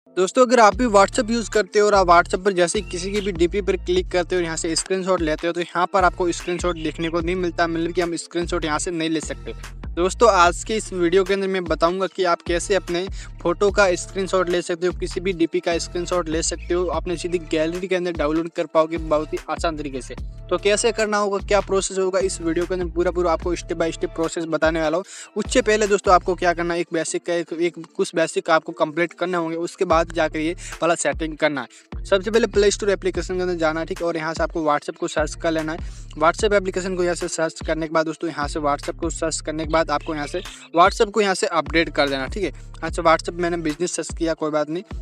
दोस्तों अगर आप भी व्हाट्सएप यूज़ करते हो और आप व्हाट्सएप पर जैसे ही किसी की भी डीपी पर क्लिक करते हो, यहाँ से स्क्रीनशॉट लेते हो, तो यहाँ पर आपको स्क्रीनशॉट देखने को नहीं मिलता, मतलब कि हम स्क्रीनशॉट यहाँ से नहीं ले सकते। दोस्तों आज के इस वीडियो के अंदर मैं बताऊंगा कि आप कैसे अपने फ़ोटो का स्क्रीनशॉट ले सकते हो, किसी भी डीपी का स्क्रीनशॉट ले सकते हो, अपने सीधी गैलरी के अंदर डाउनलोड कर पाओगे बहुत ही आसान तरीके से। तो कैसे करना होगा, क्या प्रोसेस होगा, इस वीडियो के अंदर पूरा आपको स्टेप बाय स्टेप प्रोसेस बताने वाला हूँ। उससे पहले दोस्तों आपको क्या करना है, एक बेसिक का एक कुछ बेसिक आपको कंप्लीट करना होंगे, उसके बाद जाकर ये वाला सेटिंग करना है। सबसे पहले प्ले स्टोर एप्लीकेशन के अंदर जाना है, ठीक है, और यहाँ से आपको व्हाट्सएप को सर्च कर लेना है। व्हाट्सएप एप्लीकेशन को यहाँ से सर्च करने के बाद दोस्तों यहाँ से व्हाट्सएप को सर्च करने के बाद आपको यहाँ से व्हाट्सएप को यहाँ से अपडेट कर देना, ठीक है। अच्छा व्हाट्सएप मैंने बिजनेस सर्च किया, कोई बात नहीं।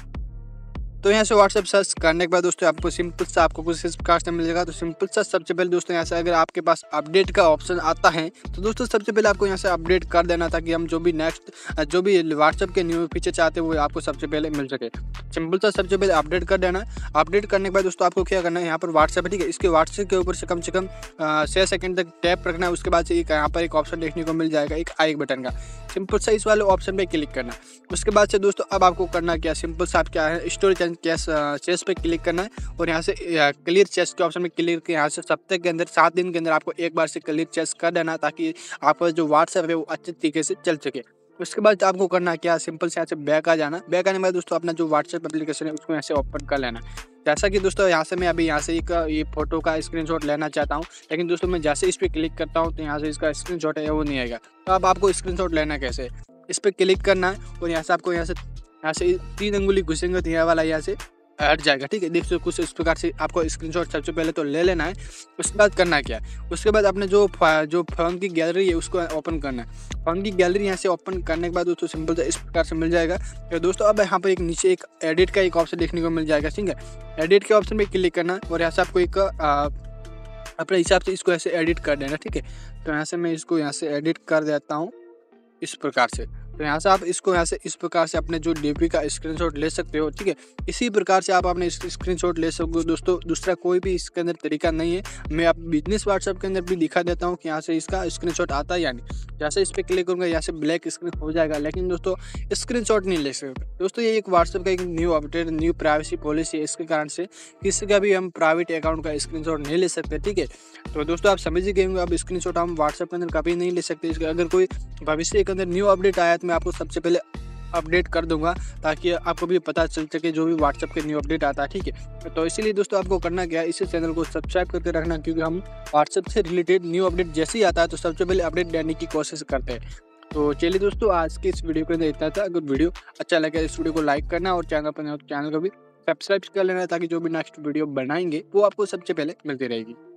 तो यहाँ से व्हाट्सएप सर्च करने के बाद दोस्तों आपको सिंपल सा आपको कुछ इस प्रकार से मिल जाएगा। तो सिंपल सा सबसे पहले दोस्तों यहाँ से अगर आपके पास अपडेट का ऑप्शन आता है तो दोस्तों सबसे पहले आपको यहाँ से अपडेट कर देना, ताकि हम जो भी नेक्स्ट जो भी व्हाट्सएप के न्यू फीचर चाहते हैं वो आपको सबसे पहले मिल सके। सिंपल सा सबसे पहले अपडेट कर देना। अपडेट करने के बाद दोस्तों आपको क्या करना है, यहाँ पर व्हाट्सएप है, ठीक है, इसके व्हाट्सएप के ऊपर से कम 6 सेकंड तक टैप रखना है। उसके बाद से यहाँ पर एक ऑप्शन देखने को मिल जाएगा, एक आई बटन का। सिंपल सा इस वाले ऑप्शन पे क्लिक करना। उसके बाद से दोस्तों अब आपको करना क्या, सिंपल सा आप क्या है, स्टोरेज एंड कैश चेस पे क्लिक करना है और यहाँ से क्लियर चेस के ऑप्शन में क्लिक करके यहाँ से सप्ताह के अंदर 7 दिन के अंदर आपको एक बार से क्लियर चेस कर देना, ताकि आपका जो व्हाट्सएप है वो अच्छे तरीके से चल सके। उसके बाद आपको करना क्या, सिंपल से यहाँ से बैक आ जाना। बैक आने के बाद दोस्तों अपना जो व्हाट्सएप एप्लीकेशन है उसको यहाँ से ओपन कर लेना। जैसा कि दोस्तों यहाँ से मैं अभी यहाँ से एक ये फोटो का स्क्रीनशॉट लेना चाहता हूँ, लेकिन दोस्तों मैं जैसे इस पर क्लिक करता हूँ तो यहाँ से इसका स्क्रीनशॉट है वो नहीं आएगा। तो अब आपको स्क्रीनशॉट लेना कैसे, इस पर क्लिक करना है और यहाँ से आपको यहाँ से 3 अंगुली घुसेंगे तो यह वाला यहाँ से हट जाएगा, ठीक है। देख सकते कुछ इस प्रकार से आपको स्क्रीनशॉट सबसे पहले तो ले लेना है। उसके बाद करना क्या है, उसके बाद अपने जो फ़ोन की गैलरी है उसको ओपन करना है। फ़ोन की गैलरी यहाँ से ओपन करने के बाद दोस्तों सिंपल से इस प्रकार से मिल जाएगा। तो दोस्तों अब यहाँ पर एक नीचे एक एडिट का एक ऑप्शन देखने को मिल जाएगा, ठीक है। एडिट के ऑप्शन पर क्लिक करना और यहाँ से आपको एक अपने हिसाब से इसको ऐसे एडिट कर देना, ठीक है। तो यहाँ से मैं इसको यहाँ से एडिट कर देता हूँ इस प्रकार से। तो यहाँ से आप इसको यहाँ से इस प्रकार से अपने जो डीपी का स्क्रीनशॉट ले सकते हो, ठीक है। इसी प्रकार से आप अपने स्क्रीनशॉट ले सकते हो दोस्तों, दूसरा कोई भी इसके अंदर तरीका नहीं है। मैं आप बिजनेस व्हाट्सएप के अंदर भी दिखा देता हूँ कि यहाँ से इसका स्क्रीनशॉट आता है या नहीं। जैसे इस पर क्लिक करूँगा यहाँ से ब्लैक स्क्रीन हो जाएगा, लेकिन दोस्तों स्क्रीनशॉट नहीं ले सकते। दोस्तों ये एक व्हाट्सएप का एक new update, new privacy policy है, इसके कारण से किसी का भी हम प्राइवेट अकाउंट का स्क्रीनशॉट नहीं ले सकते, ठीक है। तो दोस्तों आप समझ ही गए होंगे, अब स्क्रीनशॉट हम व्हाट्सएप के अंदर कभी नहीं ले सकते। अगर कोई भविष्य के अंदर न्यू अपडेट आया तो मैं आपको सबसे पहले अपडेट कर दूंगा, ताकि आपको भी पता चल सके जो भी व्हाट्सएप के न्यू अपडेट आता है, ठीक है। तो इसीलिए दोस्तों आपको करना क्या है, इस चैनल को सब्सक्राइब करके रखना, क्योंकि हम व्हाट्सएप से रिलेटेड न्यू अपडेट जैसे ही आता है तो सबसे पहले अपडेट देने की कोशिश करते हैं। तो चलिए दोस्तों आज के इस वीडियो के अंदर इतना था। अगर वीडियो अच्छा लगे इस वीडियो को लाइक करना और चैनल पर चैनल को भी सब्सक्राइब कर लेना, ताकि जो भी नेक्स्ट वीडियो बनाएंगे वो आपको सबसे पहले मिलती रहेगी।